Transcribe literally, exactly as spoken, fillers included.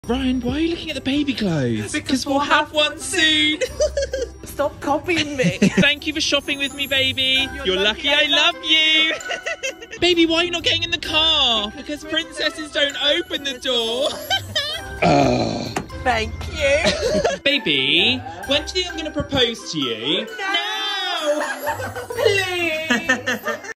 Ryan, why are you looking at the baby clothes? Because we'll have one soon. Stop copying me. Thank you for shopping with me, baby. You're, You're lucky, lucky I, I love you. you. Baby, why are you not getting in the car? Because princesses don't open the door. uh. Thank you. Baby, when do you think I'm going to propose to you? No! no! Please!